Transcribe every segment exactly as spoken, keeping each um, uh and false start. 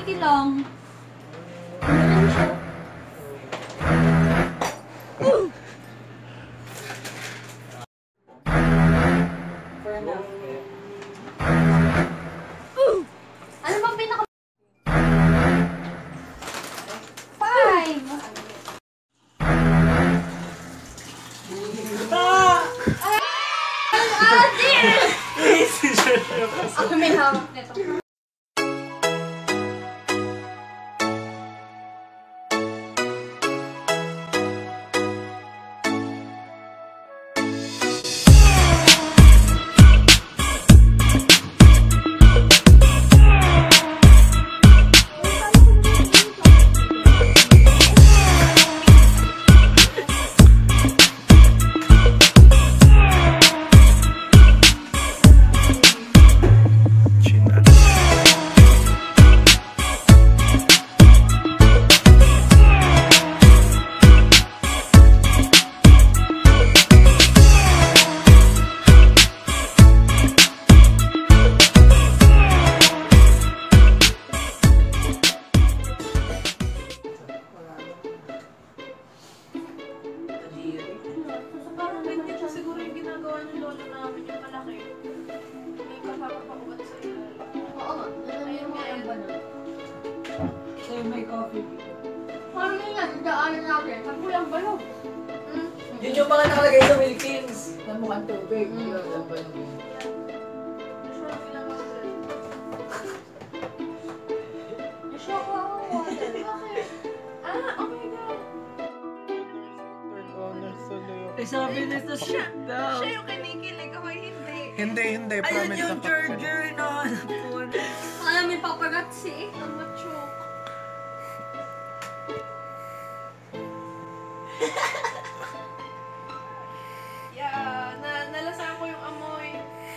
Milky lang. Ano bang pinaka... Five! Ako may hawak nito. Yun yung mga nakalagay sa Wilkins na mukhang tubig. Mm. Yun, yung ba yung... Nashock ako. Bakit? Ah, oh my God. Eh, sabi nito siya daw. Siya yung kinikilig ako, hindi. Hindi, hindi. Ayun yung charger na hanap ko. Alam mo yung paparazzi. Ang machoke. Yeah, na nalasahan ko yung amoy.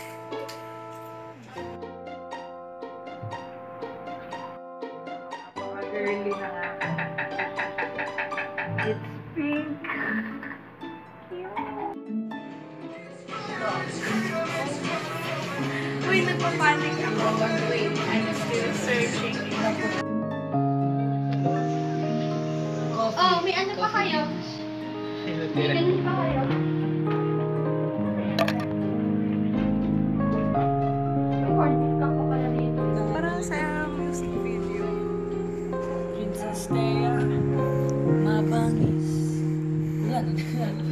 Napaka-girly na nga. It's pink. Uy, nagpapanik ako. Wait, I'm still searching. Oh, may ano pa kayo? May ganun pa kayo? Recording ka pa pala dito. Parang sa music video. Princess Leia, mabangis. Yan, yan.